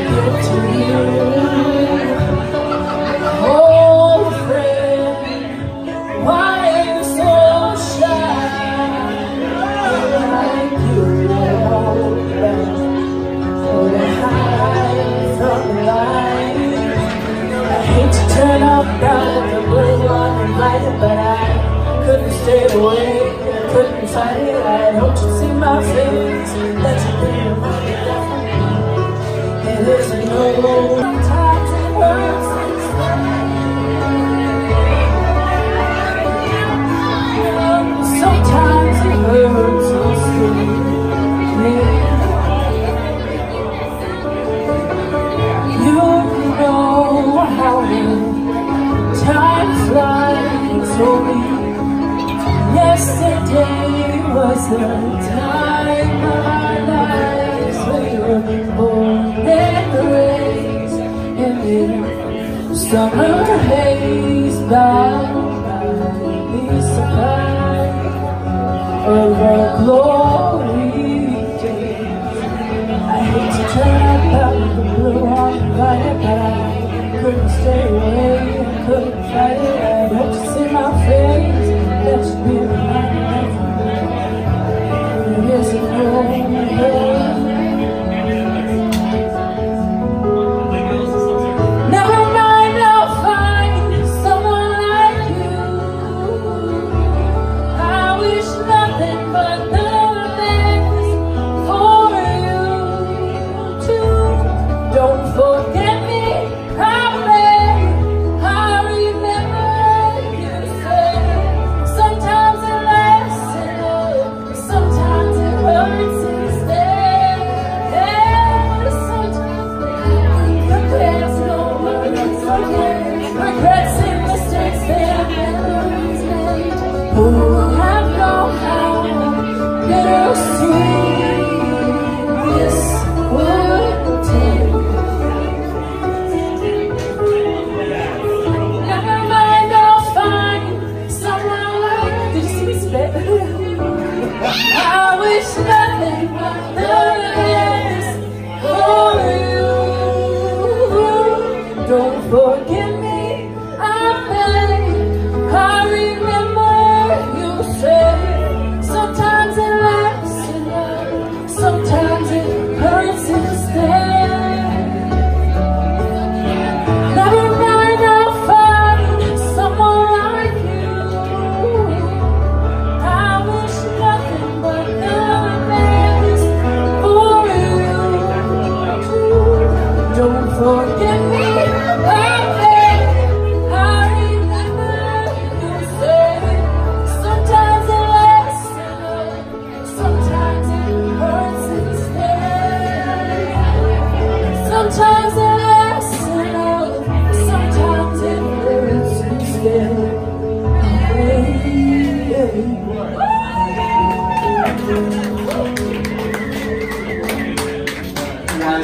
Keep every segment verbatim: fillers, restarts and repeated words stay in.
get to you. Oh, friend, why are you so shy? Like you know for the high from the light. I hate to turn up down the blue one light, but I couldn't stay away, I couldn't fight it. I hope you see my face, that you feel my death. It isn't no sometimes it hurts inside. Sometimes it hurts so sweet. You know how time flies slowly. Yesterday was the time of our lives. We were born in the rays, and in summer haze, bound by the surprise of our glory days. I hate to turn up out the blue on fire, but I couldn't stay away, I couldn't fight it. I hope to see my face, that should be reminded of me. It isn't over. Never mind, I'll find someone like you. I wish nothing but the best for you too. Don't forget me, I beg. I remember you said sometimes it lasts in love, sometimes it hurts instead. Yeah, sometimes regrets no one forgets. Regrets and mistakes that memories made. Oh, I know how bittersweet this would take. Never mind, I'll find someone like this. I wish nothing but the best for you. Don't forget me, I beg. I remember you said sometimes it lasts in love, sometimes it hurts instead. Never mind, I'll find someone like you. I wish nothing but the best for you too. Don't forget me, I beg. I remember you said sometimes it lasts in love, sometimes it hurts instead. Sometimes it lasts in love, sometimes it hurts instead.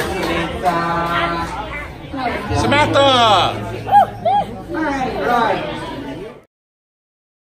Samantha! All right.